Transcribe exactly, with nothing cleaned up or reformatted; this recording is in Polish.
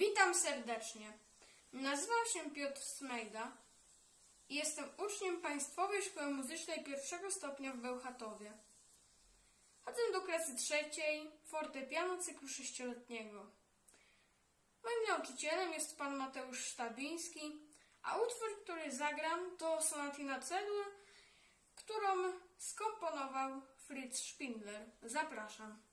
Witam serdecznie. Nazywam się Piotr Smejda i jestem uczniem Państwowej Szkoły Muzycznej pierwszego stopnia w Bełchatowie. Chodzę do klasy trzeciej, fortepianu cyklu sześcioletniego. Moim nauczycielem jest pan Mateusz Sztabiński, a utwór, który zagram, to sonatina C-dur, którą skomponował Fritz Spindler. Zapraszam.